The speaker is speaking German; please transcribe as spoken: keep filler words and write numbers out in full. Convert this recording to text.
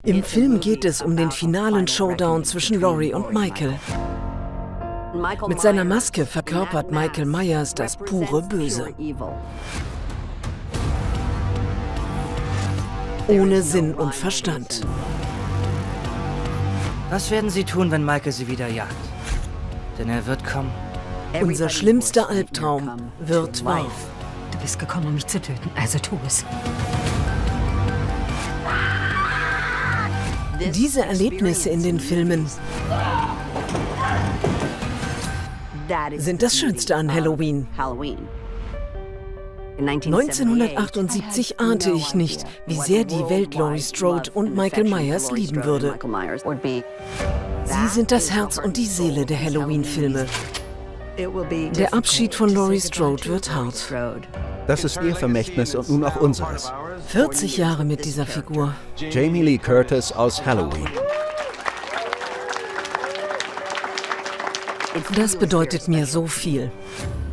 Im Film geht es um den finalen Showdown zwischen Laurie und Michael. Mit seiner Maske verkörpert Michael Myers das pure Böse. Ohne Sinn und Verstand. Was werden Sie tun, wenn Michael Sie wieder jagt? Denn er wird kommen. Unser schlimmster Albtraum wird wahr. Du bist gekommen, um mich zu töten, also tu es. Diese Erlebnisse in den Filmen sind das Schönste an Halloween. neunzehnhundertachtundsiebzig ahnte ich nicht, wie sehr die Welt Laurie Strode und Michael Myers lieben würde. Sie sind das Herz und die Seele der Halloween-Filme. Der Abschied von Laurie Strode wird hart. Das ist ihr Vermächtnis und nun auch unseres. vierzig Jahre mit dieser Figur. Jamie Lee Curtis aus Halloween. Das bedeutet mir so viel.